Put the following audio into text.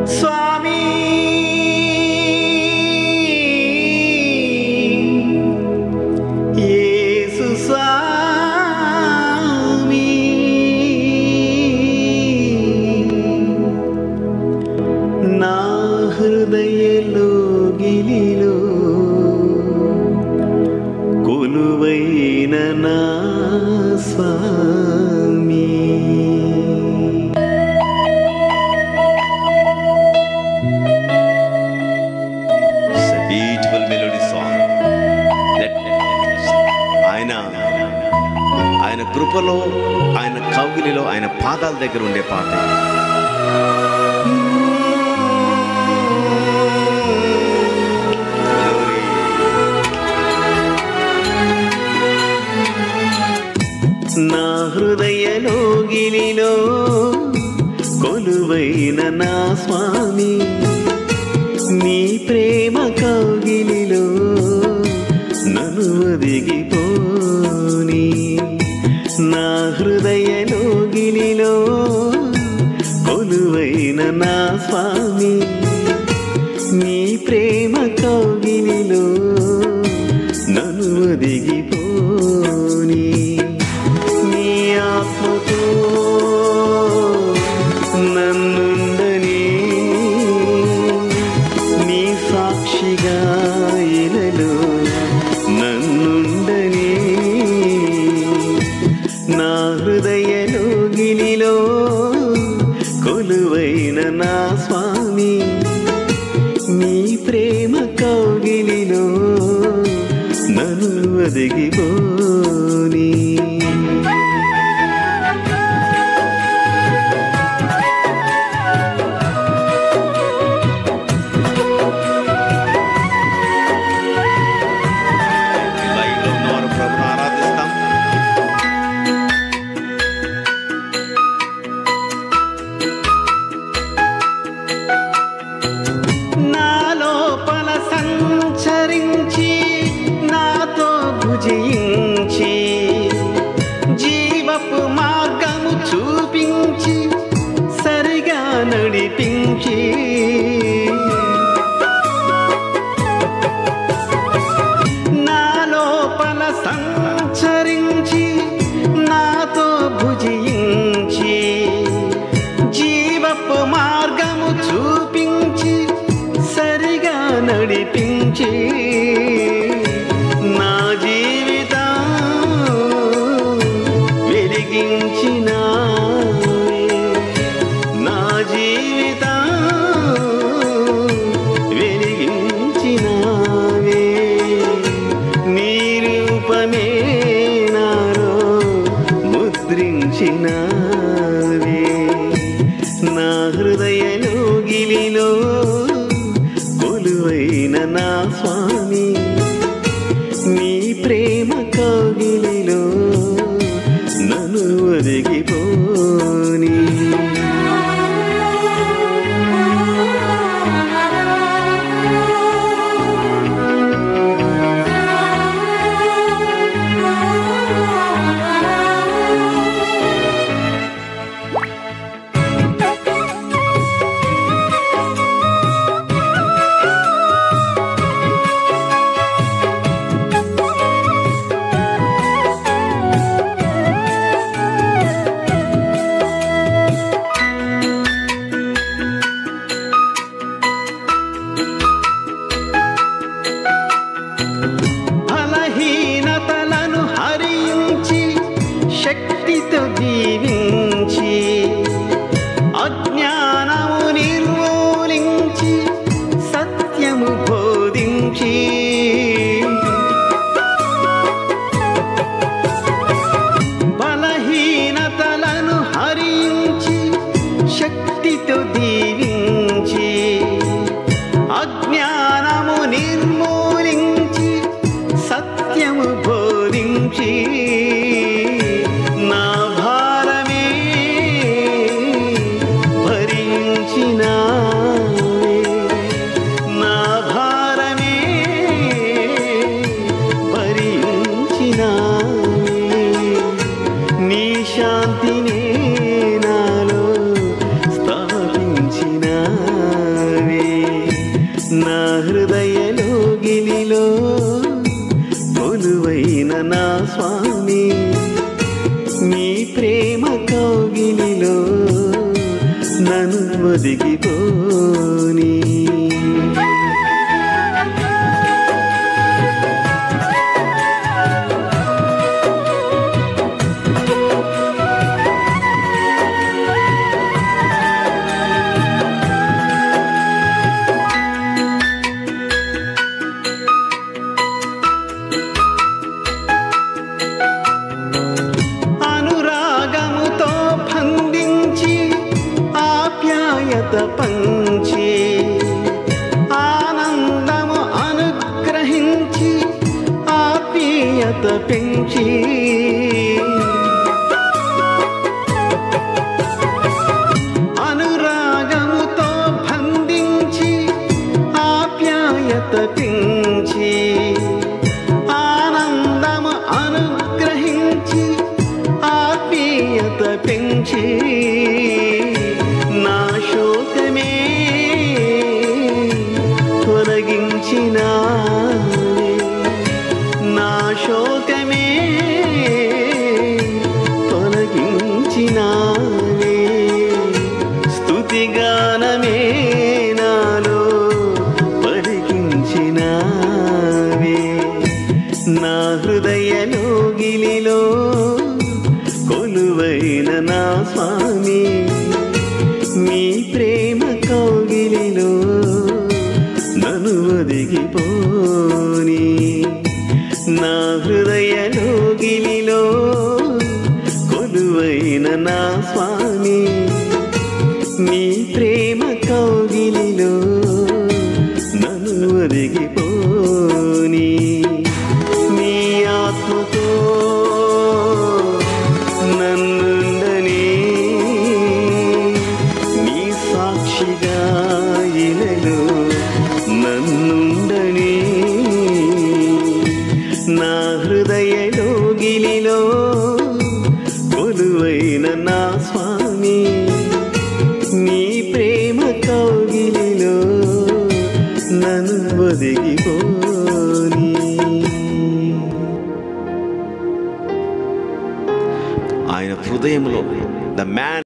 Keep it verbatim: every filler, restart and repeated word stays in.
స్వామి యేసు స్వామి నా హృదయలో గిలిలో కొలువైన నా స్వామి. Beautiful melody song. ఆయన ఆయన కృపలో, ఆయన కౌగిలిలో, ఆయన పాదాల దగ్గర ఉండే పాట. నా హృదయలో గిలిలో కొలువైన నా స్వామి, నీ ప్రేమ కౌగిలిలో నన్ను ఒదిగిపోని. నా హృదయలో గిలిలో కొలువైన నా స్వామి, నీ ప్రేమ కౌగిలిలో నన్ను ఒదిగిపోని. నీ ఆత్మతో నన్నుండని, నీ సాక్షిగా ఇలలో నన్నుండని. నా హృదయలో గిలిలో కొలువైన నా స్వామి, నీ ప్రేమ కౌగిలిలో నన్ను ఒదిగిపోని. జీవపు మార్గము చూపించి సరిగా నడిపించి, నా లోపల సంచరించి నాతో భుజించి, జీవపు మార్గము చూపించి సరిగా నడిపించి, నా జీవితం వెలిగించినావే, నా జీవితం వెలిగించినావే. నీ రూపమే నాలో ముద్రించినావే. నా హృదయలో గిలిలో కొలువైన నా స్వామి, నీ ప్రేమ కౌగిలిలో నన్ను ఒదిగిపోని. హృదయలోగిలిలో కొలువైన నా స్వామి, నీ ప్రేమ కౌగిలిలో నన్ను ఒదిగిపోని. పంచి ఆనందము అనుగ్రహించి ఆత్మీయత పెంచి, అనురాగముతో బంధించి ఆప్యాయత పెంచి ఆనందము అనుగ్రహించి ఆత్మీయత పెంచి, నా శోకమే తొలగించినావే, నా శోకమే తొలగించినావే, స్తుతిగానమే నాలో పలికించినావే. నా హృదయలోగిలిలో కొలువైన నా స్వామి, నీ ప్రేమ కౌగిలిలో నన్ను ఒదిగిపోని. నా హృదయలోగిలిలో కొలువైన నా స్వామి, నీ ప్రేమ కౌగిలిలో నన్ను ఒదిగిపోని. నీ ఆత్మతో నన్నుండని, నీ సాక్షిగా ఇలలో నన్నుండని. నా హృదయలోగిలిలో కొలువైన నా స్వామి, నీ ప్రేమ కౌగిలిలో నన్ను ఒదిగిపోని. ఆయన హృదయంలో ద మ్యాన్